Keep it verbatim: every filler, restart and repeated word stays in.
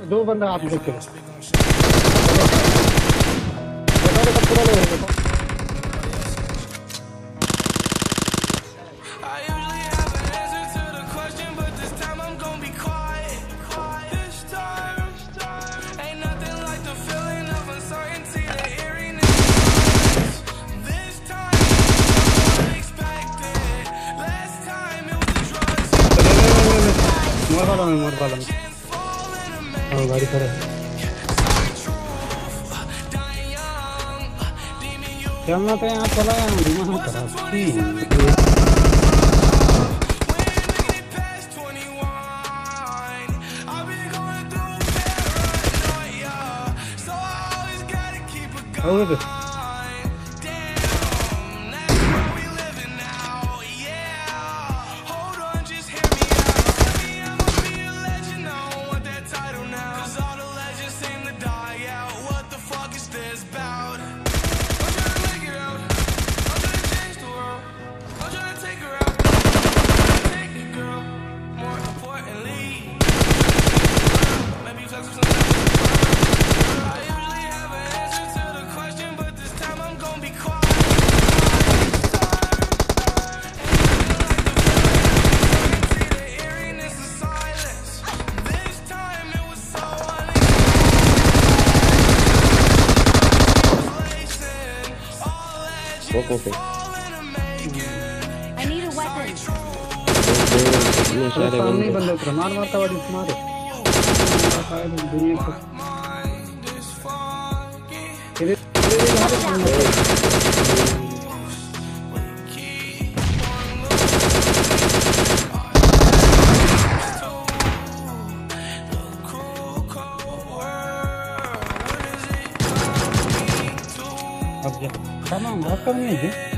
दो बंदा आप देख के पूरा ले देखो मोर वाला में मोर वाला में हाँ गाड़ी खड़ा है चलना तो यहाँ चला यहाँ दिमाग खराब हो गया Okay. I need a weapon. सामने बंदे उतरा मार मार का वाली मारो दुनिया को तेरे तेरे बाहर सामने अब जा तमाम बहुत कम है जी